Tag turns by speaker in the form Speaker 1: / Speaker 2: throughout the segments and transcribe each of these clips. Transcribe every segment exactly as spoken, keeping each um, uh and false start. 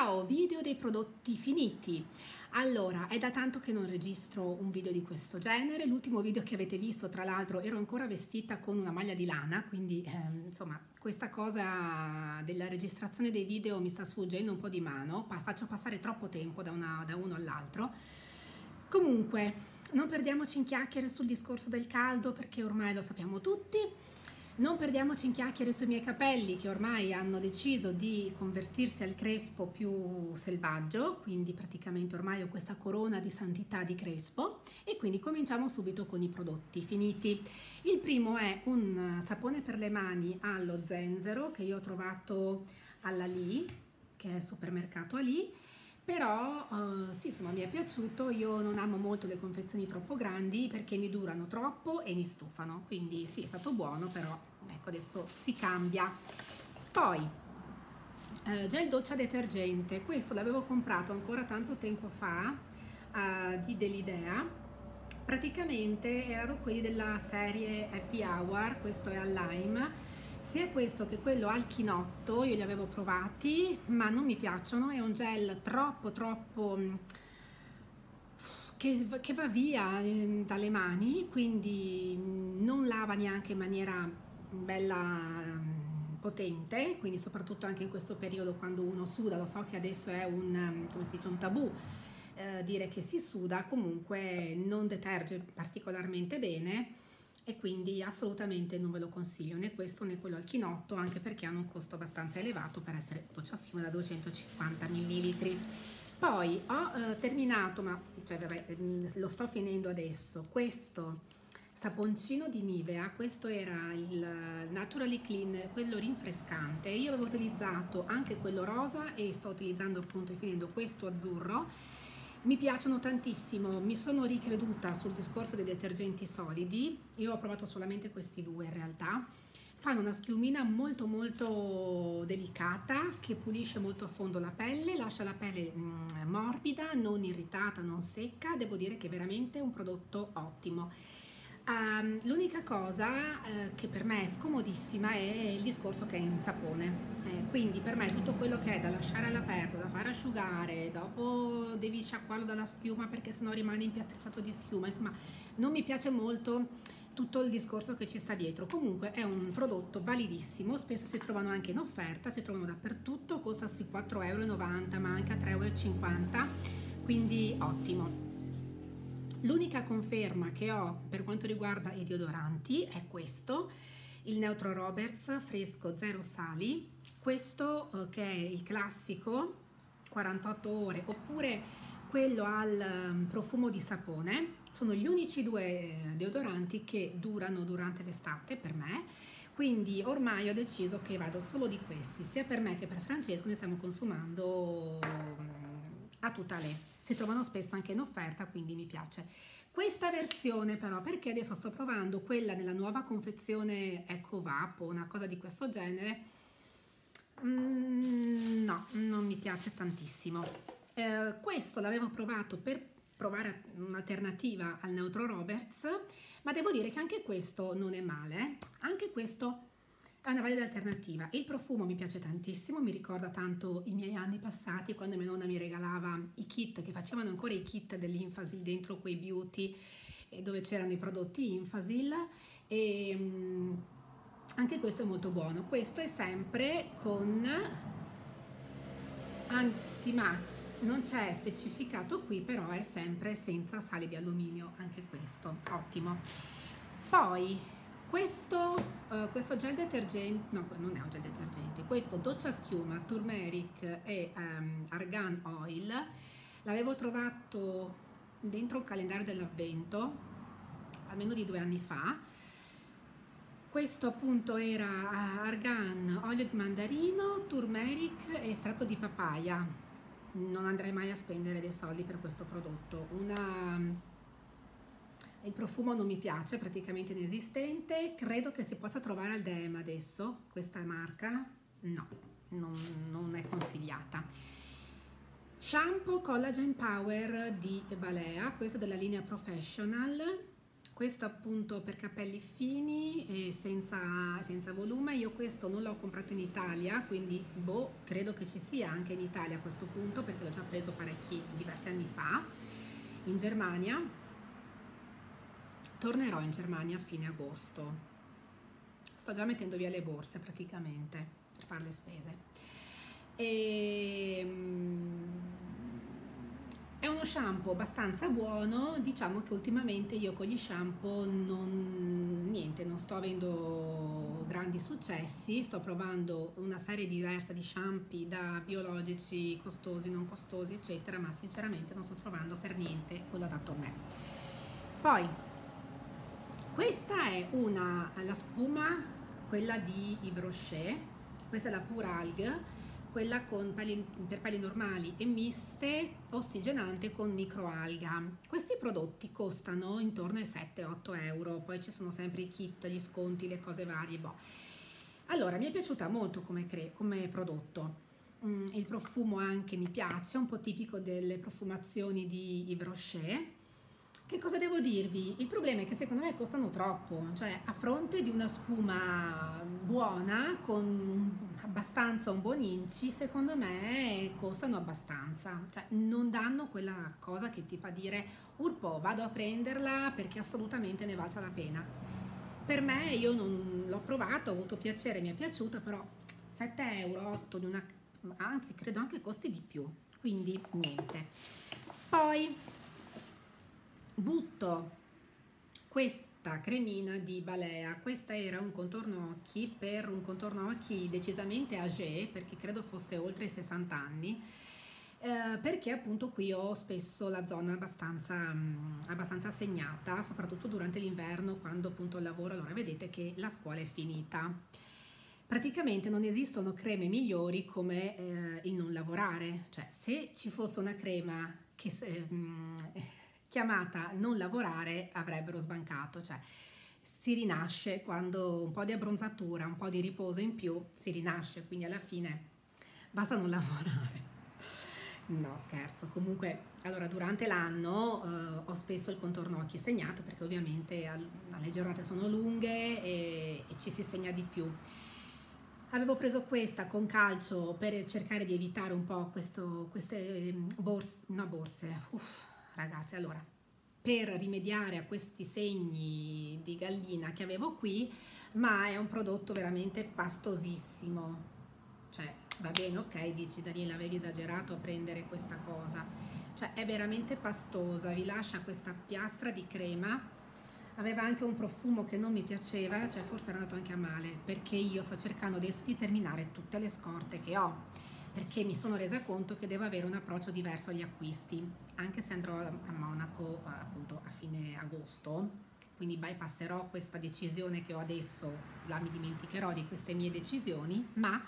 Speaker 1: Ciao, video dei prodotti finiti. Allora, è da tanto che non registro un video di questo genere. L'ultimo video che avete visto, tra l'altro, ero ancora vestita con una maglia di lana, quindi eh, insomma questa cosa della registrazione dei video mi sta sfuggendo un po' di mano, faccio passare troppo tempo da, una, da uno all'altro. Comunque, non perdiamoci in chiacchiere sul discorso del caldo, perché ormai lo sappiamo tutti. Non perdiamoci in chiacchiere sui miei capelli, che ormai hanno deciso di convertirsi al crespo più selvaggio, quindi praticamente ormai ho questa corona di santità di crespo, e quindi cominciamo subito con i prodotti finiti. Il primo è un sapone per le mani allo zenzero che io ho trovato alla Lee, che è il supermercato Ali. Però uh, sì, insomma, mi è piaciuto. Io non amo molto le confezioni troppo grandi perché mi durano troppo e mi stufano, quindi sì, è stato buono, però ecco, adesso si cambia. Poi uh, gel doccia detergente, questo l'avevo comprato ancora tanto tempo fa uh, di Delidea. Praticamente erano quelli della serie Happy Hour, questo è al lime. Sia questo che quello al chinotto io li avevo provati, ma non mi piacciono. È un gel troppo troppo che, che va via dalle mani, quindi non lava neanche in maniera bella potente, quindi soprattutto anche in questo periodo quando uno suda. Lo so che adesso è un, come si dice, un tabù eh, dire che si suda, comunque non deterge particolarmente bene, e quindi assolutamente non ve lo consiglio, né questo né quello al chinotto, anche perché hanno un costo abbastanza elevato per essere doccia schiuma da duecentocinquanta millilitri. Poi ho eh, terminato, ma cioè, vabbè, lo sto finendo adesso, questo saponcino di Nivea. Questo era il Naturally Clean, quello rinfrescante. Io avevo utilizzato anche quello rosa e sto utilizzando appunto, finendo, questo azzurro. Mi piacciono tantissimo, mi sono ricreduta sul discorso dei detergenti solidi. Io ho provato solamente questi due in realtà. Fanno una schiumina molto molto delicata che pulisce molto a fondo la pelle, lascia la pelle mm, morbida, non irritata, non secca. Devo dire che è veramente un prodotto ottimo. Um, l'unica cosa eh, che per me è scomodissima è il discorso che è in sapone, eh, quindi per me tutto quello che è da lasciare all'aperto, da far asciugare, dopo devi sciacquarlo dalla schiuma perché sennò rimane impiastricciato di schiuma, insomma non mi piace molto tutto il discorso che ci sta dietro. Comunque è un prodotto validissimo, spesso si trovano anche in offerta, si trovano dappertutto, costa sui quattro e novanta euro, ma anche a tre e cinquanta euro, quindi ottimo. L'unica conferma che ho per quanto riguarda i deodoranti è questo, il Neutro Roberts Fresco Zero Sali, questo eh, che è il classico quarantotto ore, oppure quello al um, profumo di sapone. Sono gli unici due deodoranti che durano durante l'estate per me, quindi ormai ho deciso che vado solo di questi, sia per me che per Francesco. Ne stiamo consumando a tutta le. Si trovano spesso anche in offerta, quindi mi piace questa versione. Però perché adesso sto provando quella nella nuova confezione Eco Vap o una cosa di questo genere. Mm, no, non mi piace tantissimo. Eh, questo l'avevo provato per provare un'alternativa al Neutro Roberts, ma devo dire che anche questo non è male. Anche questo è una valida alternativa. Il profumo mi piace tantissimo, mi ricorda tanto i miei anni passati quando mia nonna mi regalava i kit, che facevano ancora i kit dell'Infasil dentro quei beauty dove c'erano i prodotti Infasil, e um, anche questo è molto buono. Questo è sempre con antimacchia, non c'è specificato qui, però è sempre senza sali di alluminio, anche questo ottimo. Poi questo, uh, questo gel detergente, no, non è un gel detergente, questo doccia schiuma turmeric e um, argan oil, l'avevo trovato dentro un calendario dell'avvento almeno di due anni fa. Questo appunto era argan, olio di mandarino, turmeric e estratto di papaya. Non andrei mai a spendere dei soldi per questo prodotto. Una Il profumo non mi piace, praticamente inesistente. Credo che si possa trovare al D E M adesso, questa marca no, non, non è consigliata. Shampoo Collagen Power di Balea, questo è della linea Professional, questo appunto per capelli fini e senza, senza volume. Io questo non l'ho comprato in Italia, quindi boh, credo che ci sia anche in Italia a questo punto, perché l'ho già preso parecchi, diversi anni fa, in Germania. Tornerò in Germania a fine agosto. Sto già mettendo via le borse praticamente per fare le spese. E è uno shampoo abbastanza buono. Diciamo che ultimamente io con gli shampoo non, niente, non sto avendo grandi successi. Sto provando una serie diversa di shampoo, da biologici, costosi, non costosi, eccetera, ma sinceramente non sto trovando per niente quello adatto a me. Poi questa è una, la spuma, quella di Yves Rocher. Questa è la Pure Algue, quella con peli, per peli normali e miste, ossigenante con microalga. Questi prodotti costano intorno ai sette otto euro, poi ci sono sempre i kit, gli sconti, le cose varie. Boh. Allora, mi è piaciuta molto come, come prodotto. Mm, il profumo anche mi piace, un po' tipico delle profumazioni di Yves Rocher. Che cosa devo dirvi? Il problema è che secondo me costano troppo, cioè a fronte di una spuma buona con abbastanza un buon inci, secondo me costano abbastanza, cioè non danno quella cosa che ti fa dire urpo, vado a prenderla perché assolutamente ne valsa la pena. Per me, io non l'ho provato, ho avuto piacere, mi è piaciuta, però sette euro, otto di una, anzi credo anche costi di più, quindi niente. Poi butto questa cremina di Balea. Questa era un contorno occhi, per un contorno occhi decisamente âgé, perché credo fosse oltre i sessanta anni, eh, perché appunto qui ho spesso la zona abbastanza, mh, abbastanza segnata, soprattutto durante l'inverno quando appunto lavoro. Allora vedete che la scuola è finita. Praticamente non esistono creme migliori come eh, il non lavorare, cioè se ci fosse una crema che eh, mh, chiamata non lavorare avrebbero sbancato, cioè si rinasce quando un po' di abbronzatura, un po' di riposo in più, si rinasce, quindi alla fine basta non lavorare. No, scherzo. Comunque, allora durante l'anno eh, ho spesso il contorno occhi segnato, perché ovviamente al, le giornate sono lunghe e, e ci si segna di più. Avevo preso questa con calcio per cercare di evitare un po' questo, queste borse, no borse, uff, ragazzi, allora, per rimediare a questi segni di gallina che avevo qui, ma è un prodotto veramente pastosissimo. Cioè, va bene, ok, dici Daniela, avevi esagerato a prendere questa cosa. Cioè, è veramente pastosa, vi lascia questa piastra di crema. Aveva anche un profumo che non mi piaceva, cioè forse era andato anche a male, perché io sto cercando adesso di terminare tutte le scorte che ho, perché mi sono resa conto che devo avere un approccio diverso agli acquisti, anche se andrò a Monaco appunto a fine agosto, quindi bypasserò questa decisione che ho adesso, la mi dimenticherò di queste mie decisioni, ma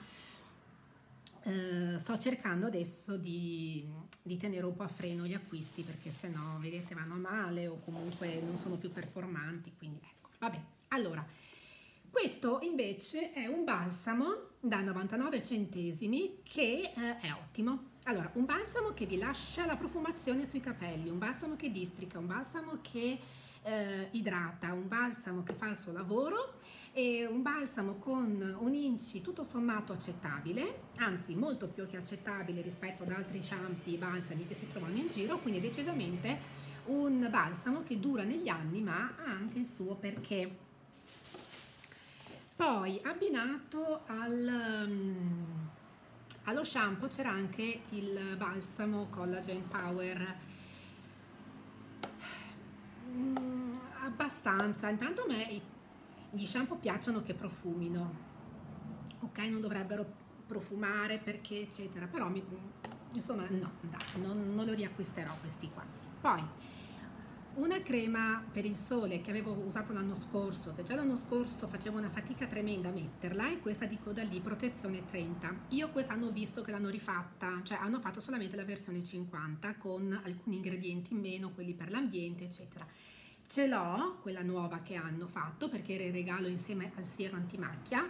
Speaker 1: eh, sto cercando adesso di, di tenere un po' a freno gli acquisti, perché se no, vedete, vanno male o comunque non sono più performanti, quindi ecco, vabbè. Allora, questo invece è un balsamo da novantanove centesimi che eh, è ottimo. Allora, un balsamo che vi lascia la profumazione sui capelli, un balsamo che districa, un balsamo che eh, idrata, un balsamo che fa il suo lavoro, e un balsamo con un inci tutto sommato accettabile, anzi molto più che accettabile rispetto ad altri shampoo e balsami che si trovano in giro, quindi decisamente un balsamo che dura negli anni, ma ha anche il suo perché. Poi abbinato al, um, allo shampoo c'era anche il balsamo Collagen Power, mm, abbastanza. Intanto a me gli shampoo piacciono che profumino, ok, non dovrebbero profumare perché eccetera, però mi, insomma no, dai, non, non lo riacquisterò questi qua. Poi una crema per il sole che avevo usato l'anno scorso, che già l'anno scorso facevo una fatica tremenda a metterla, è questa di Caudalie Protezione trenta. Io quest'anno ho visto che l'hanno rifatta, cioè hanno fatto solamente la versione cinquanta con alcuni ingredienti in meno, quelli per l'ambiente eccetera. Ce l'ho, quella nuova che hanno fatto, perché era in regalo insieme al siero antimacchia,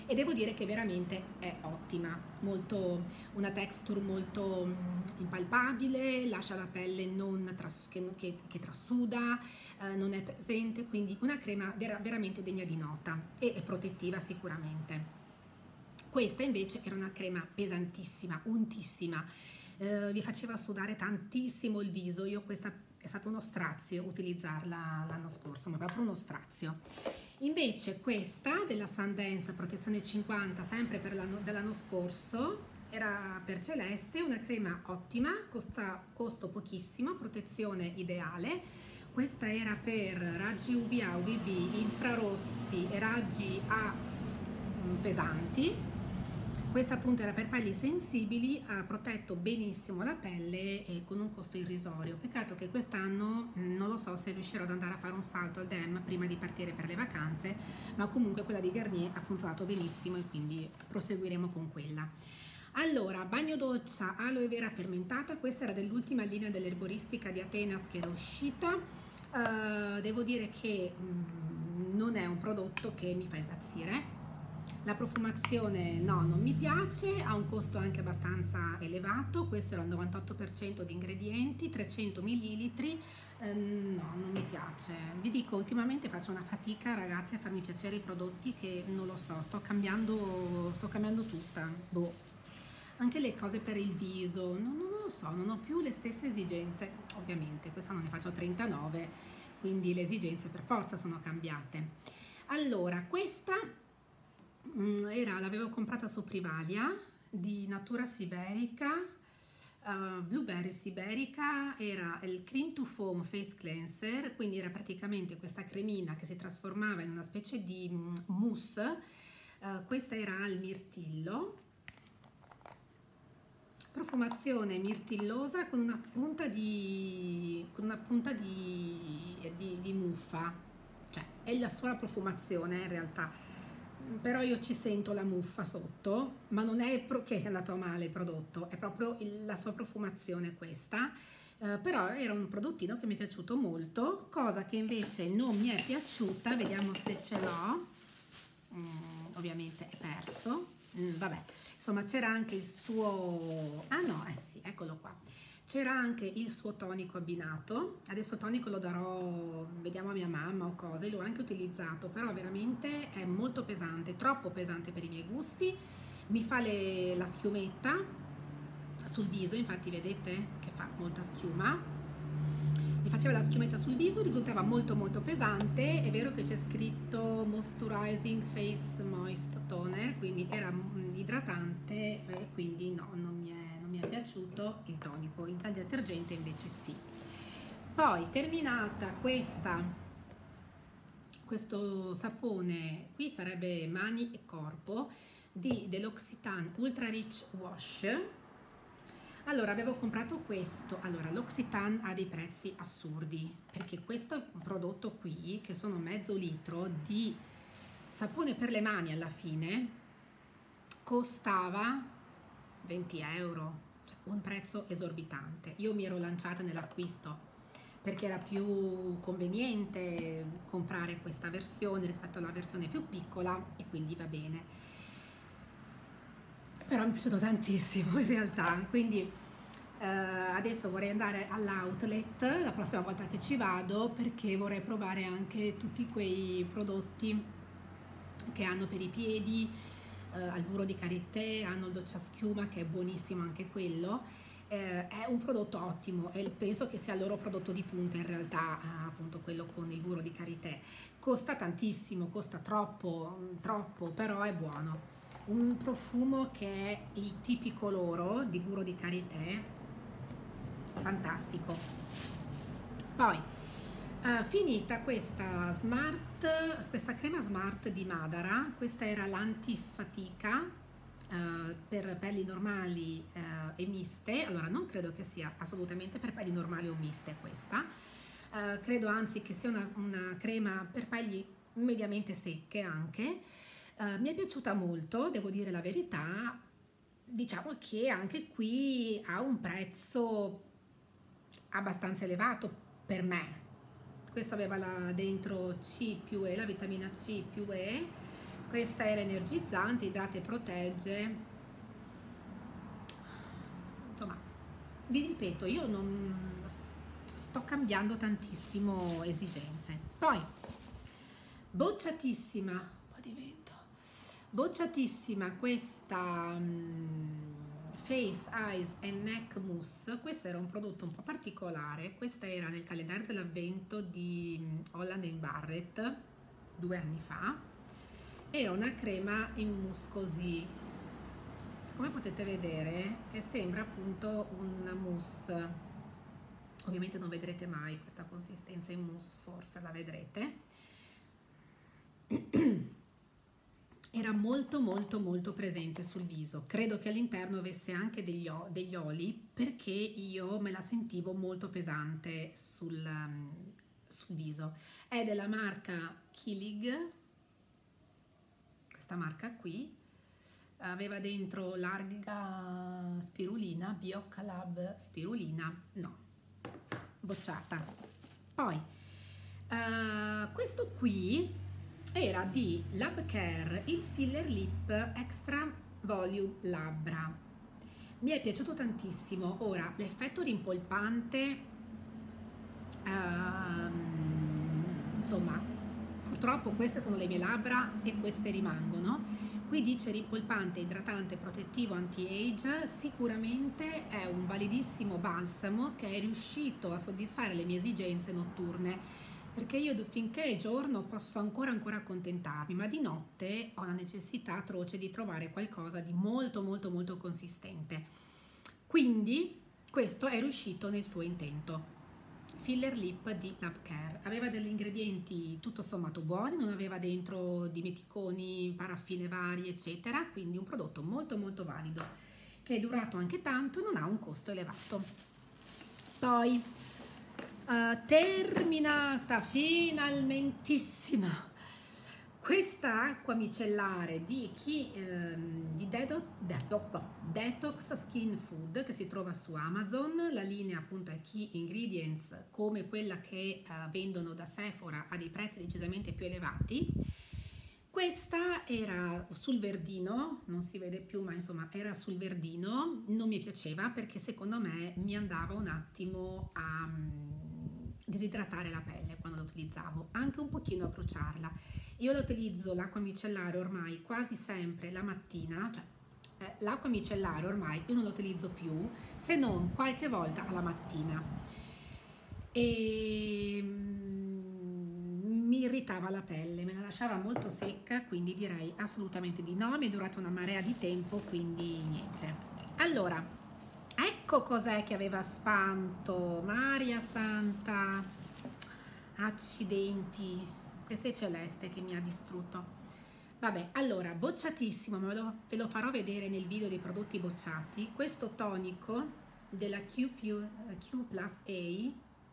Speaker 1: e devo dire che veramente è ottima, molto, una texture molto mm, impalpabile, lascia la pelle non tras- che, che- che trasuda, eh, non è presente, quindi una crema vera- veramente degna di nota e è protettiva sicuramente. Questa invece era una crema pesantissima, untissima, eh, vi faceva sudare tantissimo il viso. Io questa è stato uno strazio utilizzarla l'anno scorso, ma proprio uno strazio. Invece questa della Sundance protezione cinquanta, sempre per l'anno, dell'anno scorso, era per Celeste, una crema ottima, costa, costo pochissimo, protezione ideale. Questa era per raggi U V A, U V B, infrarossi e raggi A mm, pesanti. Questa appunto era per pelli sensibili, ha protetto benissimo la pelle e con un costo irrisorio. Peccato che quest'anno mh, non lo so se riuscirò ad andare a fare un salto al D E M prima di partire per le vacanze, ma comunque quella di Garnier ha funzionato benissimo e quindi proseguiremo con quella. Allora, bagno doccia aloe vera fermentata, questa era dell'ultima linea dell'erboristica di Atenas che era uscita. Uh, devo dire che mh, non è un prodotto che mi fa impazzire. La profumazione no, non mi piace, ha un costo anche abbastanza elevato, questo era il novantotto per cento di ingredienti, trecento millilitri, ehm, no, non mi piace. Vi dico, ultimamente faccio una fatica, ragazzi, a farmi piacere i prodotti che non lo so, sto cambiando, sto cambiando tutta, boh. Anche le cose per il viso, non, non lo so, non ho più le stesse esigenze, ovviamente, quest'anno ne faccio trentanove, quindi le esigenze per forza sono cambiate. Allora, questa era, l'avevo comprata su Privalia di Natura Siberica, uh, Blueberry Siberica, era il Cream to Foam Face Cleanser, quindi era praticamente questa cremina che si trasformava in una specie di mm, mousse. Uh, questa era al mirtillo, profumazione mirtillosa con una punta di, con una punta di, di, di muffa, cioè è la sua profumazione in realtà, però io ci sento la muffa sotto, ma non è che è andato male il prodotto, è proprio il, la sua profumazione questa, eh, però era un prodottino che mi è piaciuto molto, cosa che invece non mi è piaciuta, vediamo se ce l'ho, mm, ovviamente è perso, mm, vabbè, insomma c'era anche il suo, ah no, eh sì, eccolo qua. C'era anche il suo tonico abbinato, adesso tonico lo darò, vediamo a mia mamma o cose, l'ho anche utilizzato, però veramente è molto pesante, troppo pesante per i miei gusti, mi fa le, la schiumetta sul viso, infatti vedete che fa molta schiuma, mi faceva la schiumetta sul viso, risultava molto molto pesante, è vero che c'è scritto Moisturizing Face Moist Toner, quindi era idratante e quindi no, non mi è mi è piaciuto il tonico, il detergente invece sì. Poi terminata questa, questo sapone, qui sarebbe mani e corpo, di dell'Occitane Ultra Rich Wash. Allora avevo comprato questo, allora l'Occitane ha dei prezzi assurdi, perché questo prodotto qui, che sono mezzo litro di sapone per le mani alla fine, costava venti euro, cioè un prezzo esorbitante. Io mi ero lanciata nell'acquisto perché era più conveniente comprare questa versione rispetto alla versione più piccola e quindi va bene. Però mi è piaciuto tantissimo in realtà, quindi eh, adesso vorrei andare all'outlet la prossima volta che ci vado perché vorrei provare anche tutti quei prodotti che hanno per i piedi, eh, al burro di karité, hanno il doccia schiuma che è buonissimo anche quello, eh, è un prodotto ottimo e penso che sia il loro prodotto di punta in realtà, eh, appunto quello con il burro di karité. Costa tantissimo, costa troppo, troppo, però è buono. Un profumo che è il tipico loro di burro di karité, fantastico. Poi Uh, finita questa smart, questa crema smart di Madara, questa era l'antifatica uh, per pelli normali uh, e miste. Allora non credo che sia assolutamente per pelli normali o miste questa, uh, credo anzi che sia una, una crema per pelli mediamente secche anche. Uh, mi è piaciuta molto, devo dire la verità, diciamo che anche qui ha un prezzo abbastanza elevato per me. Questo aveva la, dentro C più E, la vitamina C più E, Questa era energizzante, idrata e protegge. Insomma, vi ripeto, io non sto cambiando tantissimo esigenze. Poi, bocciatissima, un po' di vento, bocciatissima questa um, Face, Eyes and Neck Mousse. Questo era un prodotto un po' particolare, questa era nel calendario dell'avvento di Holland and Barrett due anni fa. Era una crema in mousse così, come potete vedere, e sembra appunto una mousse. Ovviamente non vedrete mai questa consistenza in mousse, forse la vedrete. Era molto molto molto presente sul viso. Credo che all'interno avesse anche degli, degli oli, perché io me la sentivo molto pesante sul, sul viso. È della marca Killig, questa marca qui. Aveva dentro larga spirulina, Biocalab spirulina, no, bocciata. Poi uh, questo qui era di Lab Care, il Filler Lip Extra Volume Labbra. Mi è piaciuto tantissimo. Ora, l'effetto rimpolpante, uh, insomma, purtroppo queste sono le mie labbra e queste rimangono. Qui dice rimpolpante, idratante, protettivo, anti-age. Sicuramente è un validissimo balsamo che è riuscito a soddisfare le mie esigenze notturne, perché io finché è giorno posso ancora ancora accontentarmi, ma di notte ho la necessità atroce di trovare qualcosa di molto molto molto consistente. Quindi questo è riuscito nel suo intento. Filler Lip di Lab Care. Aveva degli ingredienti tutto sommato buoni, non aveva dentro dimeticoni, paraffine varie, eccetera, quindi un prodotto molto molto valido, che è durato anche tanto e non ha un costo elevato. Poi, uh, terminata finalmentissima questa acqua micellare di, chi, ehm, di Dedo, Dedo, Detox Skin Food, che si trova su Amazon. La linea appunto è Key Ingredients, come quella che eh, vendono da Sephora a dei prezzi decisamente più elevati. Questa era sul verdino, non si vede più, ma insomma era sul verdino. Non mi piaceva perché secondo me mi andava un attimo a um, disidratare la pelle quando lo utilizzavo, anche un pochino a bruciarla. Io lo utilizzo l'acqua micellare ormai quasi sempre la mattina, cioè eh, l'acqua micellare ormai io non lo utilizzo più, se non qualche volta alla mattina. E mm, mi irritava la pelle, me la lasciava molto secca, quindi direi assolutamente di no. Mi è durata una marea di tempo, quindi niente. Allora, ecco cos'è che aveva spanto, Maria Santa, accidenti. Questa è Celeste che mi ha distrutto. Vabbè, allora, bocciatissimo, ma ve lo, ve lo farò vedere nel video dei prodotti bocciati. Questo tonico della Q, Q plus A eh,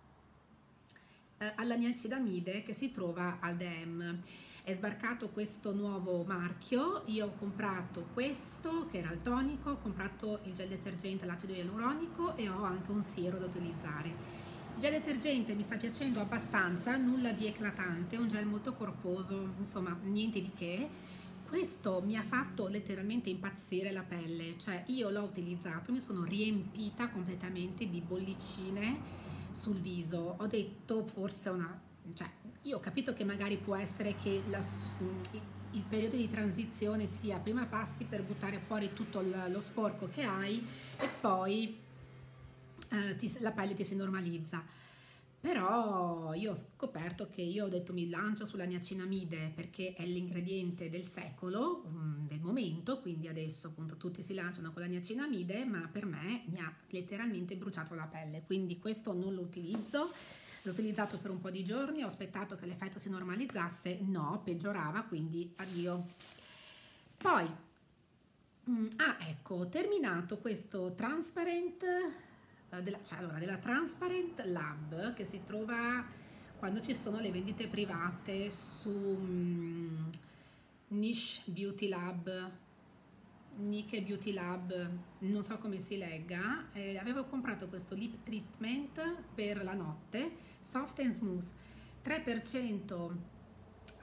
Speaker 1: alla niacinamide, che si trova al D M. È sbarcato questo nuovo marchio. Io ho comprato questo, che era il tonico, ho comprato il gel detergente all'acido ialuronico e ho anche un siero da utilizzare. Il gel detergente mi sta piacendo abbastanza, nulla di eclatante, un gel molto corposo, insomma niente di che. Questo mi ha fatto letteralmente impazzire la pelle, cioè io l'ho utilizzato, mi sono riempita completamente di bollicine sul viso. Ho detto forse una, cioè io ho capito che magari può essere che la, il periodo di transizione sia prima passi per buttare fuori tutto lo sporco che hai e poi Uh, ti, la pelle ti si normalizza. Però io ho scoperto che io ho detto mi lancio sulla niacinamide perché è l'ingrediente del secolo, um, del momento, quindi adesso appunto tutti si lanciano con la niacinamide, ma per me mi ha letteralmente bruciato la pelle, quindi questo non lo utilizzo. L'ho utilizzato per un po' di giorni, ho aspettato che l'effetto si normalizzasse, no, peggiorava, quindi addio. Poi um, ah ecco, ho terminato questo Transparent Della, cioè, allora, della Transparent Lab, che si trova quando ci sono le vendite private su um, Niche Beauty Lab, Nike Beauty Lab, non so come si legga. Eh, avevo comprato questo lip treatment per la notte, soft and smooth, tre per cento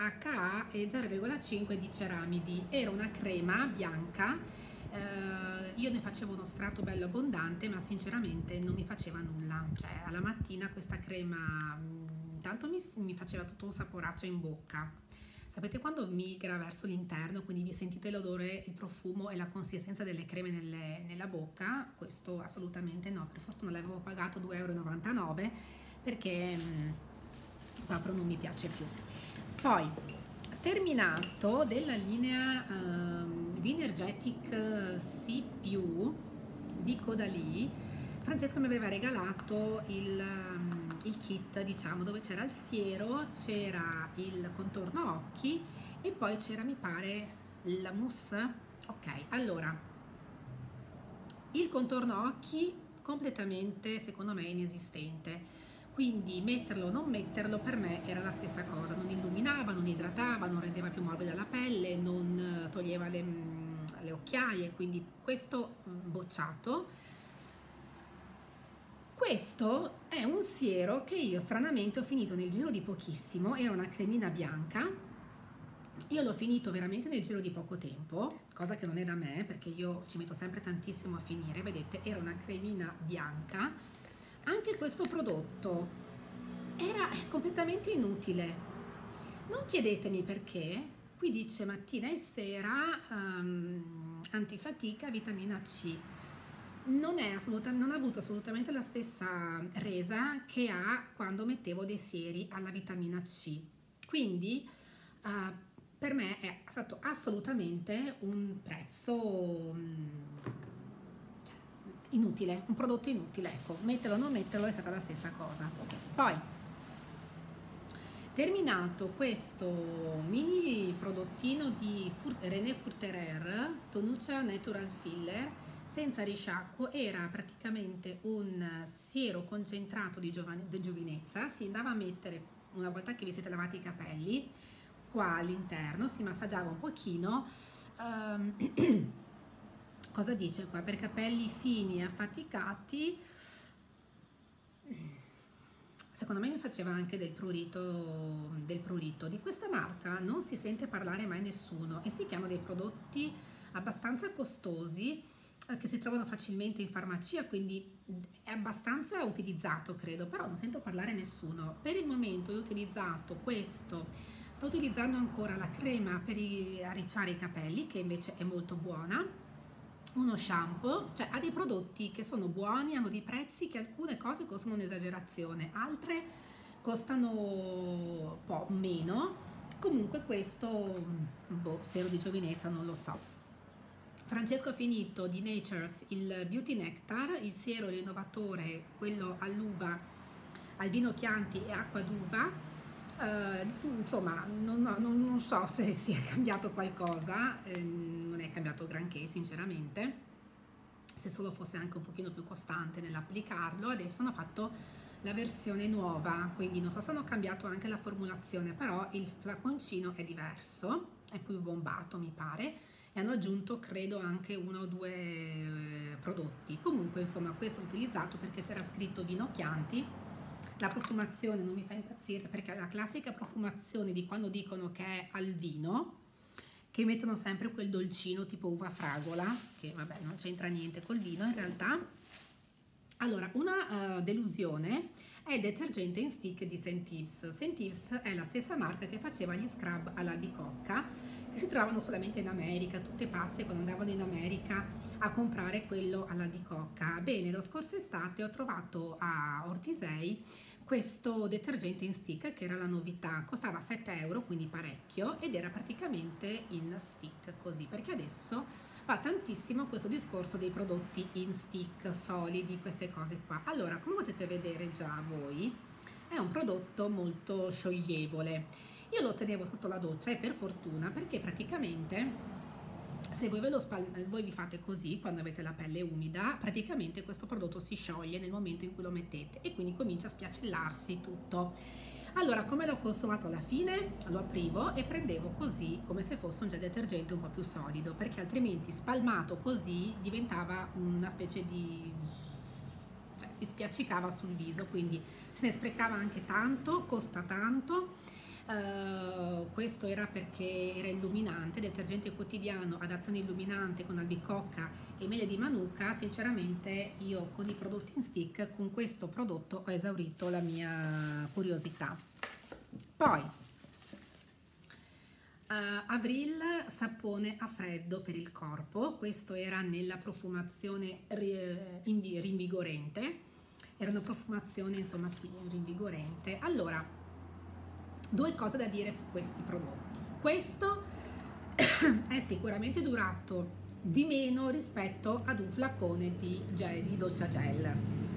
Speaker 1: acca a e zero virgola cinque di ceramidi. Era una crema bianca, eh, io ne facevo uno strato bello abbondante, ma sinceramente non mi faceva nulla, cioè alla mattina questa crema mh, tanto mi, mi faceva tutto un saporaccio in bocca. Sapete quando migra verso l'interno, quindi vi sentite l'odore, il profumo e la consistenza delle creme nelle- nella bocca? Questo assolutamente no, per fortuna l'avevo pagato due e novantanove euro perché mh, proprio non mi piace più. Poi, terminato della linea ehm, Vinergetic C più di Caudalie, Francesco mi aveva regalato il, ehm, il kit, diciamo, dove c'era il siero, c'era il contorno occhi e poi c'era, mi pare, la mousse. Ok, allora, il contorno occhi completamente, secondo me, inesistente. Quindi metterlo o non metterlo per me era la stessa cosa, non illuminava, non idratava, non rendeva più morbida la pelle, non eh, toglieva le, mm, le occhiaie, quindi questo mm, bocciato. Questo è un siero che io stranamente ho finito nel giro di pochissimo, era una cremina bianca, io l'ho finito veramente nel giro di poco tempo, cosa che non è da me perché io ci metto sempre tantissimo a finire, vedete, era una cremina bianca. Anche questo prodotto era completamente inutile, non chiedetemi perché, qui dice mattina e sera um, antifatica vitamina C. Non, è assolutamente, non ha avuto assolutamente la stessa resa che ha quando mettevo dei sieri alla vitamina C. Quindi uh, per me è stato assolutamente un prezzo mm, cioè, inutile, un prodotto inutile. Ecco, metterlo o non metterlo è stata la stessa cosa. Poi, terminato questo mini prodottino di René Furterer, Tonuccia Natural Filler, senza risciacquo, era praticamente un siero concentrato di, giovane, di giovinezza, si andava a mettere una volta che vi siete lavati i capelli, qua all'interno, si massaggiava un pochino, um, cosa dice qua? Per capelli fini e affaticati, secondo me mi faceva anche del prurito, del prurito. Di questa marca non si sente parlare mai nessuno e si chiamano dei prodotti abbastanza costosi, che si trovano facilmente in farmacia, quindi è abbastanza utilizzato credo, però non sento parlare nessuno. Per il momento ho utilizzato questo, sto utilizzando ancora la crema per arricciare i capelli che invece è molto buona, uno shampoo, cioè ha dei prodotti che sono buoni, hanno dei prezzi che alcune cose costano un'esagerazione, altre costano un po' meno, comunque questo, boh, siero di giovinezza non lo so. Francesco ha finito di Nature's il Beauty Nectar, il siero rinnovatore, quello all'uva, al vino Chianti e acqua d'uva. Uh, insomma, non, non, non so se sia cambiato qualcosa, eh, non è cambiato granché sinceramente, se solo fosse anche un pochino più costante nell'applicarlo. Adesso hanno fatto la versione nuova, quindi non so se hanno cambiato anche la formulazione, però il flaconcino è diverso, è più bombato mi pare, e hanno aggiunto credo anche uno o due eh, prodotti. Comunque insomma questo ho utilizzato perché c'era scritto vino Chianti. La profumazione non mi fa impazzire perché è la classica profumazione di quando dicono che è al vino, che mettono sempre quel dolcino tipo uva fragola, che vabbè non c'entra niente col vino in realtà. Allora, una uh, delusione è il detergente in stick di Saint Ives. Saint Ives è la stessa marca che faceva gli scrub all'albicocca, che si trovano solamente in America, tutte pazze quando andavano in America a comprare quello all'albicocca. Bene, lo scorso estate ho trovato a Ortisei questo detergente in stick che era la novità, costava sette euro, quindi parecchio, ed era praticamente in stick così, perché adesso va tantissimo questo discorso dei prodotti in stick, solidi, queste cose qua. Allora, come potete vedere già voi, è un prodotto molto scioglievole. Io lo tenevo sotto la doccia e per fortuna, perché praticamente se voi, ve lo spal- voi vi fate così quando avete la pelle umida, praticamente questo prodotto si scioglie nel momento in cui lo mettete e quindi comincia a spiacellarsi tutto. Allora, come l'ho consumato alla fine? Lo aprivo e prendevo così come se fosse un gel detergente un po' più solido, perché altrimenti spalmato così diventava una specie di... cioè si spiaccicava sul viso, quindi se ne sprecava anche tanto, costa tanto. Uh, questo era perché era illuminante, detergente quotidiano ad azione illuminante con albicocca e mele di manuka. Sinceramente io con i prodotti in stick, con questo prodotto ho esaurito la mia curiosità. Poi Uh, Avril sapone a freddo per il corpo, questo era nella profumazione rinvigorente, era una profumazione insomma sì, rinvigorente. Allora, due cose da dire su questi prodotti. Questo è sicuramente durato di meno rispetto ad un flacone di, gel, di doccia gel.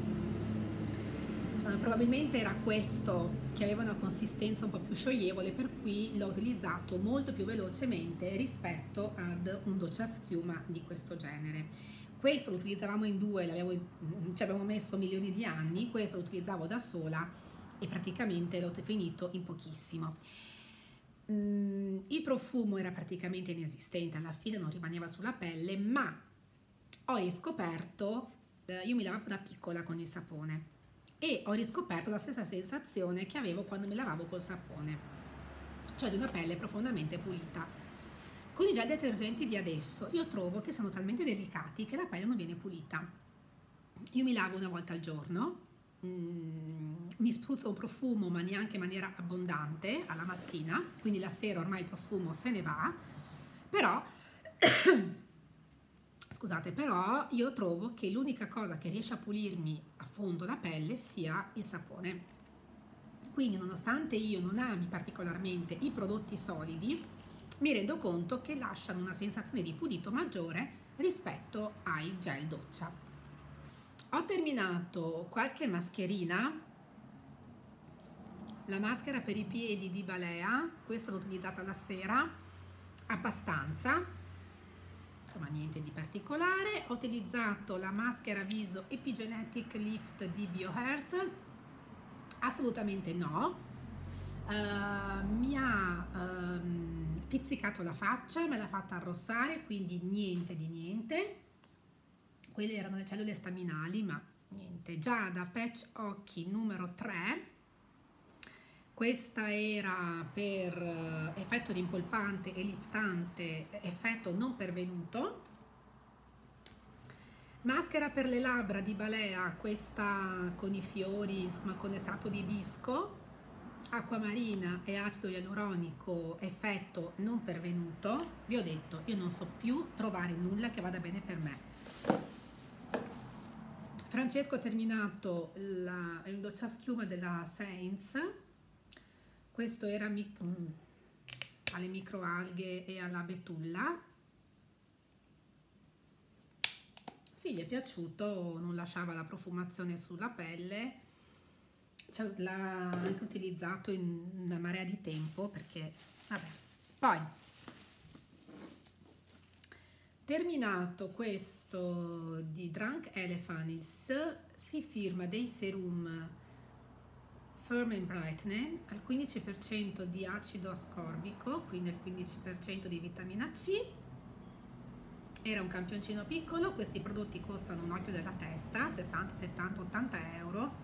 Speaker 1: Uh, probabilmente era questo che aveva una consistenza un po' più scioglievole, per cui l'ho utilizzato molto più velocemente rispetto ad un doccia schiuma di questo genere. Questo lo utilizzavamo in due, ci abbiamo messo milioni di anni, questo lo utilizzavo da sola e praticamente l'ho finito in pochissimo. Mm, il profumo era praticamente inesistente, alla fine non rimaneva sulla pelle, ma ho riscoperto, eh, io mi lavavo da piccola con il sapone e ho riscoperto la stessa sensazione che avevo quando mi lavavo col sapone, cioè di una pelle profondamente pulita. Con i gel detergenti di adesso io trovo che sono talmente delicati che la pelle non viene pulita. Io mi lavo una volta al giorno, mm, mi spruzzo un profumo ma neanche in maniera abbondante alla mattina, quindi la sera ormai il profumo se ne va, però scusate, però io trovo che l'unica cosa che riesce a pulirmi a fondo la pelle sia il sapone. Quindi nonostante io non ami particolarmente i prodotti solidi, mi rendo conto che lasciano una sensazione di pulito maggiore rispetto ai gel doccia. Ho terminato qualche mascherina, la maschera per i piedi di Balea, questa l'ho utilizzata la sera abbastanza, insomma niente di particolare. Ho utilizzato la maschera viso Epigenetic Lift di BioHeart, assolutamente no, uh, mi ha um, pizzicato la faccia, me l'ha fatta arrossare, quindi niente di niente. Quelle erano le cellule staminali, ma niente. Già da Patch Occhi numero tre, questa era per uh, effetto rimpolpante e liftante, effetto non pervenuto. Maschera per le labbra di Balea, questa con i fiori, insomma con estratto di ibisco, acquamarina e acido ialuronico, effetto non pervenuto. Vi ho detto, io non so più trovare nulla che vada bene per me. Francesco ha terminato la, il doccia schiuma della Sainz. Questo era mi, alle microalghe e alla betulla. Sì, gli è piaciuto, non lasciava la profumazione sulla pelle. L'ha anche utilizzato in una marea di tempo perché, vabbè. Poi, terminato questo di Drunk Elephants, si firma dei serum Firm and Brightening al quindici per cento di acido ascorbico, quindi al quindici per cento di vitamina C. Era un campioncino piccolo, questi prodotti costano un occhio della testa, sessanta, settanta, ottanta euro.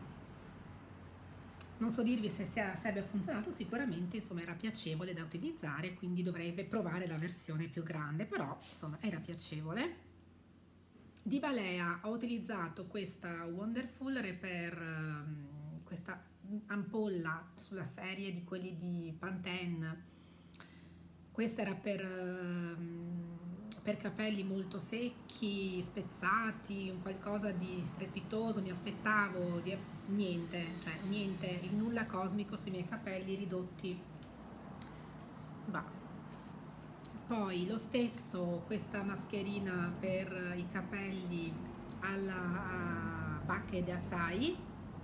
Speaker 1: Non so dirvi se, sia, se abbia funzionato, sicuramente insomma era piacevole da utilizzare, quindi dovrei provare la versione più grande, però insomma era piacevole. Di Balea ho utilizzato questa Wonderful Repair, um, questa ampolla sulla serie di quelli di Pantene. Questa era per, um, per capelli molto secchi, spezzati, un qualcosa di strepitoso, mi aspettavo di, niente, cioè niente, il nulla cosmico sui miei capelli ridotti. Bah. Poi lo stesso, questa mascherina per i capelli alla bacche di Acai,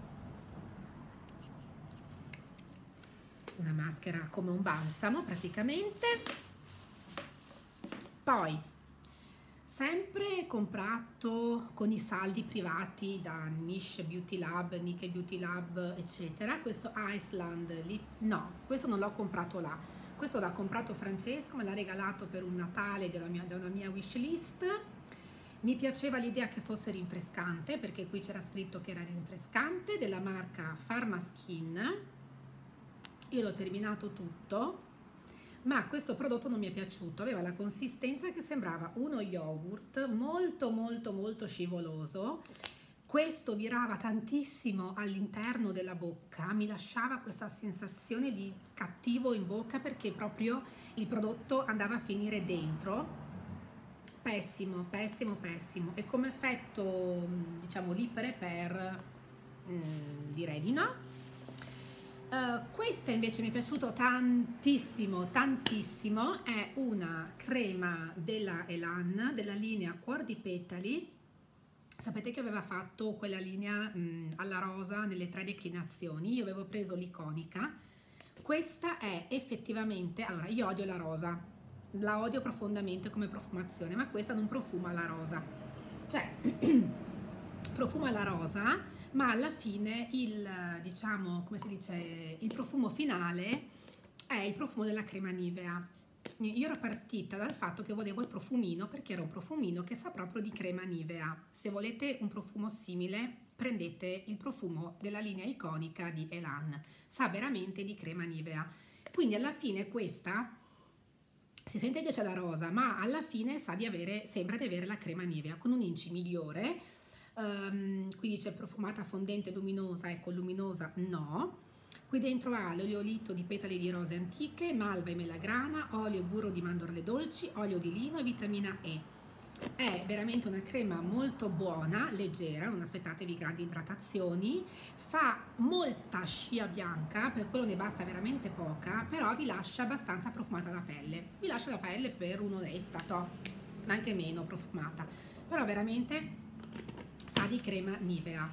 Speaker 1: una maschera come un balsamo praticamente. Poi sempre comprato con i saldi privati da Niche Beauty Lab, Nike Beauty Lab eccetera, questo Iceland, no, questo non l'ho comprato là, questo l'ha comprato Francesco, me l'ha regalato per un Natale della mia, da una mia wish list. Mi piaceva l'idea che fosse rinfrescante, perché qui c'era scritto che era rinfrescante, della marca Pharmaskin. io l'ho terminato tutto, ma questo prodotto non mi è piaciuto, aveva la consistenza che sembrava uno yogurt molto molto molto scivoloso. Questo virava tantissimo all'interno della bocca, mi lasciava questa sensazione di cattivo in bocca perché proprio il prodotto andava a finire dentro. Pessimo, pessimo, pessimo. E come effetto, diciamo, lì per e per, mm, direi di no. Uh, questa invece mi è piaciuto tantissimo, tantissimo, è una crema della Elan, della linea Cuor di Petali. Sapete che aveva fatto quella linea mh, alla rosa nelle tre declinazioni, io avevo preso l'iconica. Questa è effettivamente, allora io odio la rosa, la odio profondamente come profumazione, ma questa non profuma la rosa, cioè profuma la rosa, ma alla fine il, diciamo, come si dice, il profumo finale è il profumo della crema Nivea. Io ero partita dal fatto che volevo il profumino perché era un profumino che sa proprio di crema Nivea. Se volete un profumo simile, prendete il profumo della linea iconica di Elan, sa veramente di crema Nivea. Quindi alla fine questa si sente che c'è la rosa, ma alla fine sa di avere, sembra di avere la crema Nivea con un inci migliore. Um, qui dice profumata fondente luminosa, ecco luminosa no. Qui dentro ha l'oleolito di petali di rose antiche, malva e melagrana, olio e burro di mandorle dolci, olio di lino e vitamina E. È veramente una crema molto buona, leggera, non aspettatevi grandi idratazioni, fa molta scia bianca, per quello ne basta veramente poca, però vi lascia abbastanza profumata la pelle. Vi lascia la pelle per un'oretta, to, anche meno profumata, però veramente sa di crema Nivea,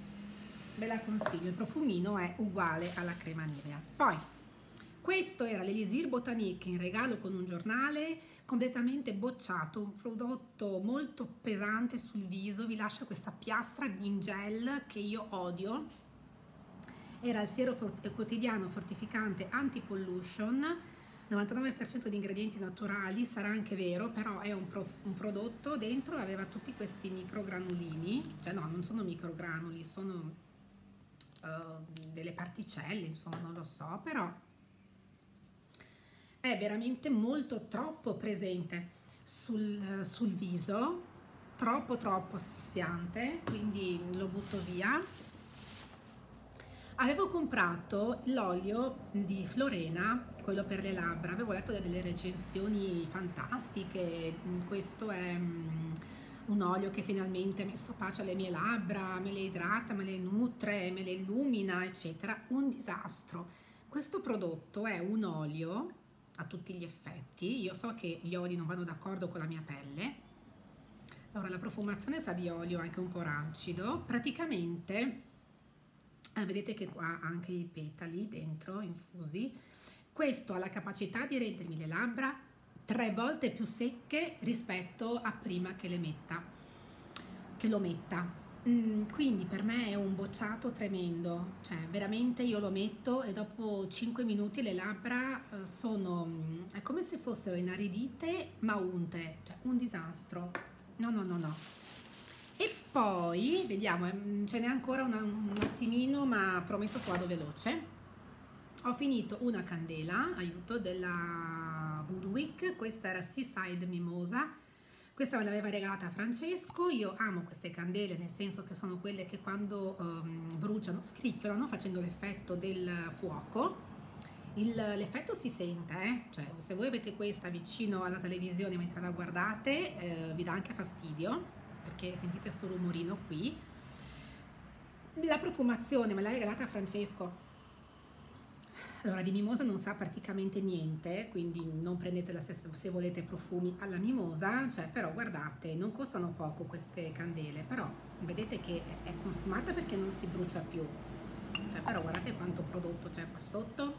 Speaker 1: ve la consiglio, il profumino è uguale alla crema Nivea. Poi questo era l'Elisir Botanique in regalo con un giornale, completamente bocciato, un prodotto molto pesante sul viso, vi lascia questa piastra in gel che io odio. Era il siero quotidiano fortificante anti-pollution, novantanove per cento di ingredienti naturali, sarà anche vero, però è un, pro, un prodotto, dentro aveva tutti questi microgranulini, cioè no, non sono microgranuli, sono uh, delle particelle, insomma, non lo so, però è veramente molto troppo presente sul, sul viso, troppo troppo asfissiante, quindi lo butto via. Avevo comprato l'olio di Florena, quello per le labbra, avevo letto delle recensioni fantastiche, questo è um, un olio che finalmente ha messo pace alle mie labbra, me le idrata, me le nutre, me le illumina, eccetera. Un disastro. Questo prodotto è un olio a tutti gli effetti, io so che gli oli non vanno d'accordo con la mia pelle, allora la profumazione sa di olio anche un po' rancido, praticamente... Eh, vedete che qua ha anche i petali dentro infusi. Questo ha la capacità di rendermi le labbra tre volte più secche rispetto a prima che le metta che lo metta. Mm, quindi per me è un bocciato tremendo, cioè veramente io lo metto e dopo cinque minuti le labbra eh, sono mm, è come se fossero inaridite ma unte, cioè un disastro. No no no no. E poi, vediamo, ce n'è ancora una, un attimino, ma prometto che vado veloce. Ho finito una candela, aiuto, della Woodwick, questa era Seaside Mimosa, questa me l'aveva regalata Francesco. Io amo queste candele, nel senso che sono quelle che quando um, bruciano scricchiolano facendo l'effetto del fuoco. L'effetto si sente, eh? Cioè, se voi avete questa vicino alla televisione mentre la guardate, eh, vi dà anche fastidio, perché sentite sto rumorino qui. La profumazione me l'ha regalata Francesco, allora di mimosa non sa praticamente niente, quindi non prendete la stessa se volete profumi alla mimosa, cioè, però guardate, non costano poco queste candele, però vedete che è consumata perché non si brucia più, cioè, però guardate quanto prodotto c'è qua sotto,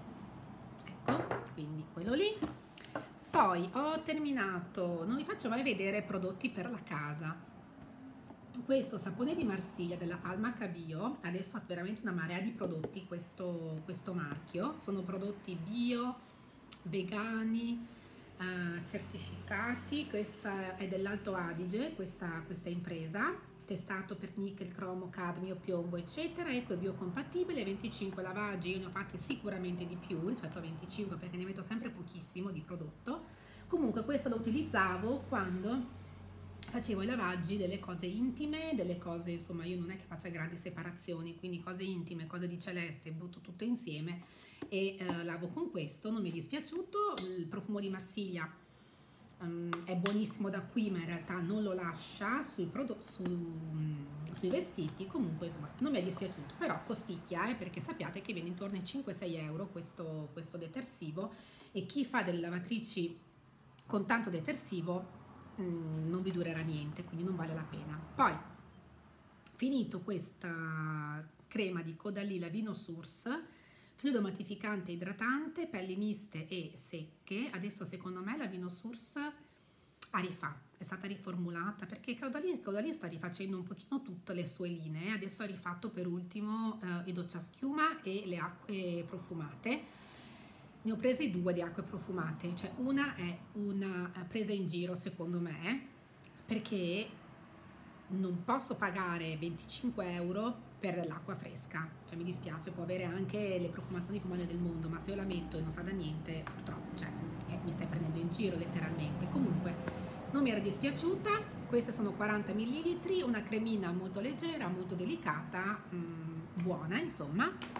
Speaker 1: ecco, quindi quello lì. Poi ho terminato, non vi faccio mai vedere prodotti per la casa, questo sapone di Marsiglia della Almaca Bio, adesso ha veramente una marea di prodotti questo, questo marchio, sono prodotti bio, vegani, eh, certificati, questa è dell'Alto Adige, questa, questa impresa, testato per nickel, cromo, cadmio, piombo eccetera, eco e biocompatibile, venticinque lavaggi, io ne ho fatti sicuramente di più rispetto a venticinque perché ne metto sempre pochissimo di prodotto. Comunque questo lo utilizzavo quando facevo i lavaggi delle cose intime, delle cose, insomma io non è che faccia grandi separazioni, quindi cose intime, cose di Celeste, butto tutto insieme e eh, lavo con questo, non mi è dispiaciuto. Il profumo di Marsiglia um, è buonissimo da qui, ma in realtà non lo lascia sui, su, um, sui vestiti, comunque insomma non mi è dispiaciuto, però costicchia, eh, perché sappiate che viene intorno ai cinque sei euro questo, questo detersivo, e chi fa delle lavatrici con tanto detersivo non vi durerà niente, quindi non vale la pena. Poi, finito questa crema di Caudalie Vino Source, fluido mattificante e idratante, pelli miste e secche, adesso secondo me la Vino Source ha rifatto, è stata riformulata, perché Caudalie, Caudalie sta rifacendo un pochino tutte le sue linee, adesso ha rifatto per ultimo eh, i doccia schiuma e le acque profumate. Ne ho prese due di acque profumate, cioè una è una presa in giro secondo me, perché non posso pagare venticinque euro per l'acqua fresca, cioè mi dispiace, può avere anche le profumazioni più buone del mondo, ma se io la metto e non sa da niente, purtroppo, cioè, eh, mi stai prendendo in giro letteralmente. Comunque non mi era dispiaciuta, queste sono quaranta millilitri, una cremina molto leggera, molto delicata, mh, buona insomma.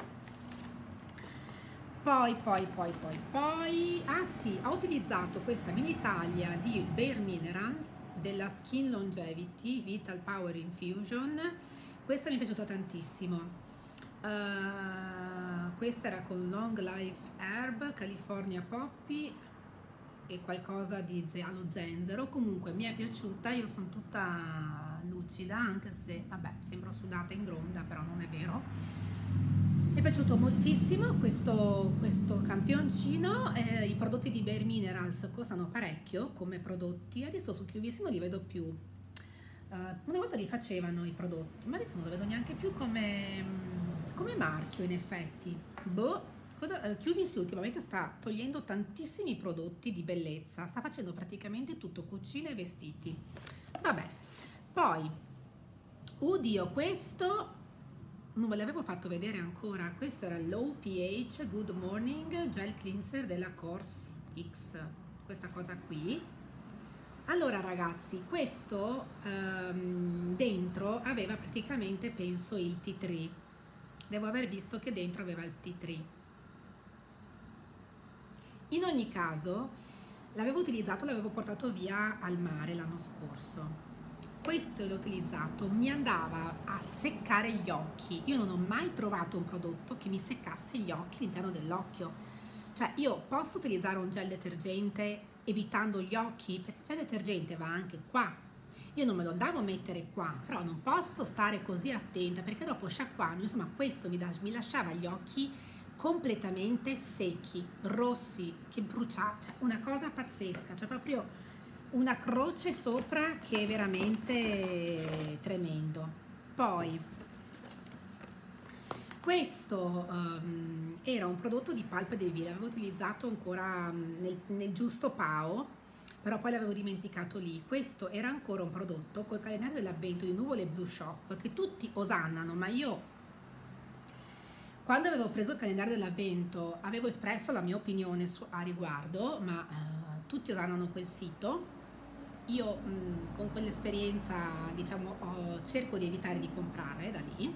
Speaker 1: Poi, poi, poi, poi, poi, ah sì, ho utilizzato questa mini taglia di Bare Minerals della Skin Longevity Vital Power Infusion, questa mi è piaciuta tantissimo, uh, questa era con Long Life Herb, California Poppy e qualcosa di allo zenzero, comunque mi è piaciuta, io sono tutta lucida, anche se, vabbè, sembro sudata in gronda, però non è vero. Mi è piaciuto moltissimo questo, questo campioncino, eh, i prodotti di Bare Minerals costano parecchio come prodotti, adesso su Q V C non li vedo più, uh, una volta li facevano i prodotti, ma adesso non lo vedo neanche più come, come marchio in effetti. Boh, Q V C ultimamente sta togliendo tantissimi prodotti di bellezza, sta facendo praticamente tutto cucina e vestiti. Vabbè, poi, oddio, questo non ve l'avevo fatto vedere ancora, questo era Low pH Good Morning Gel Cleanser della Course X, questa cosa qui. Allora ragazzi, questo um, dentro aveva praticamente, penso, il tea tree, devo aver visto che dentro aveva il tea tree. In ogni caso l'avevo utilizzato, l'avevo portato via al mare l'anno scorso. Questo l'ho utilizzato, mi andava a seccare gli occhi, io non ho mai trovato un prodotto che mi seccasse gli occhi all'interno dell'occhio, cioè io posso utilizzare un gel detergente evitando gli occhi, perché il gel detergente va anche qua, io non me lo andavo a mettere qua, però non posso stare così attenta perché dopo sciacquando, insomma questo mi, da, mi lasciava gli occhi completamente secchi, rossi, che bruciava, cioè una cosa pazzesca, cioè proprio una croce sopra che è veramente tremendo. Poi questo um, era un prodotto di Palpedeville, l'avevo utilizzato ancora nel, nel giusto P A O, però poi l'avevo dimenticato lì. Questo era ancora un prodotto col calendario dell'avvento di Nuvole Blue Shop che tutti osannano, ma io quando avevo preso il calendario dell'avvento avevo espresso la mia opinione su, a riguardo, ma uh, tutti osannano quel sito. Io mh, con quell'esperienza, diciamo, ho, cerco di evitare di comprare da lì.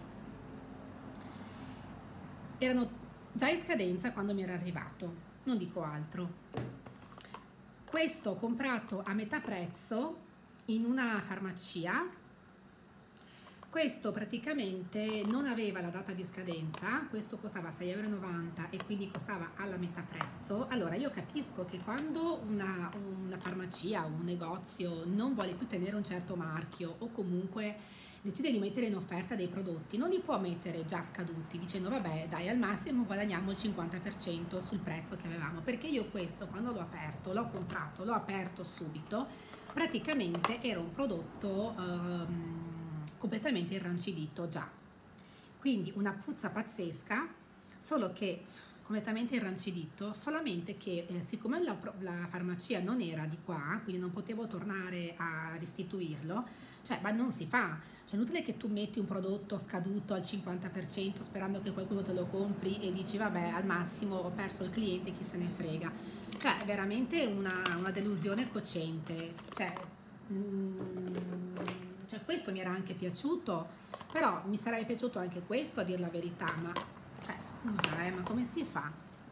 Speaker 1: Erano già in scadenza quando mi era arrivato, non dico altro. Questo ho comprato a metà prezzo in una farmacia. Questo praticamente non aveva la data di scadenza, questo costava sei e novanta euro e quindi costava alla metà prezzo. Allora io capisco che quando una, una farmacia o un negozio non vuole più tenere un certo marchio o comunque decide di mettere in offerta dei prodotti, non li può mettere già scaduti dicendo vabbè dai, al massimo guadagniamo il cinquanta per cento sul prezzo che avevamo, perché io questo quando l'ho aperto, l'ho comprato, l'ho aperto subito, praticamente era un prodotto um, completamente irrancidito già, quindi una puzza pazzesca, solo che completamente irrancidito, solamente che eh, siccome la, la farmacia non era di qua, quindi non potevo tornare a restituirlo, cioè, ma non si fa. Cioè, è inutile che tu metti un prodotto scaduto al cinquanta per cento sperando che qualcuno te lo compri e dici vabbè, al massimo ho perso il cliente, chi se ne frega. Cioè, è veramente una, una delusione cocente. Cioè, mm, cioè, questo mi era anche piaciuto, però mi sarebbe piaciuto anche questo, a dire la verità, ma cioè, scusa, eh, ma come si fa?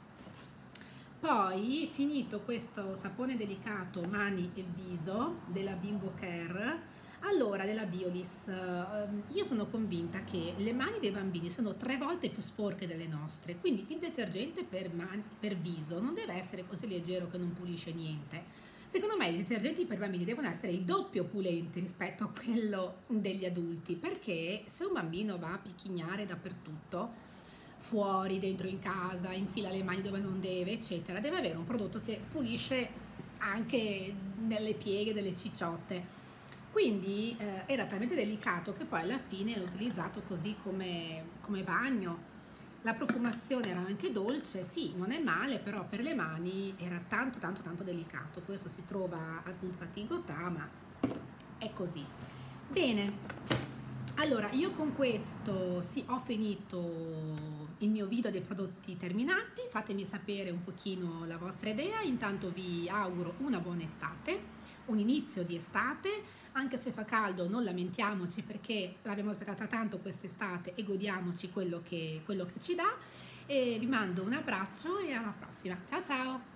Speaker 1: Poi, finito questo sapone delicato mani e viso della Bimbo Care, allora della Biolis, ehm, io sono convinta che le mani dei bambini sono tre volte più sporche delle nostre, quindi il detergente per, mani, per viso non deve essere così leggero che non pulisce niente. Secondo me i detergenti per bambini devono essere il doppio pulenti rispetto a quello degli adulti, perché se un bambino va a picchignare dappertutto, fuori, dentro in casa, infila le mani dove non deve, eccetera, deve avere un prodotto che pulisce anche nelle pieghe delle cicciotte. Quindi eh, era talmente delicato che poi alla fine l'ho utilizzato così come, come bagno. La profumazione era anche dolce, sì, non è male, però per le mani era tanto tanto tanto delicato. Questo si trova appunto da Tigotà, ma è così. Bene, allora io con questo sì, ho finito il mio video dei prodotti terminati. Fatemi sapere un pochino la vostra idea. Intanto vi auguro una buona estate, un inizio di estate. Anche se fa caldo non lamentiamoci, perché l'abbiamo aspettata tanto quest'estate e godiamoci quello che, quello che ci dà. E vi mando un abbraccio e alla prossima. Ciao ciao!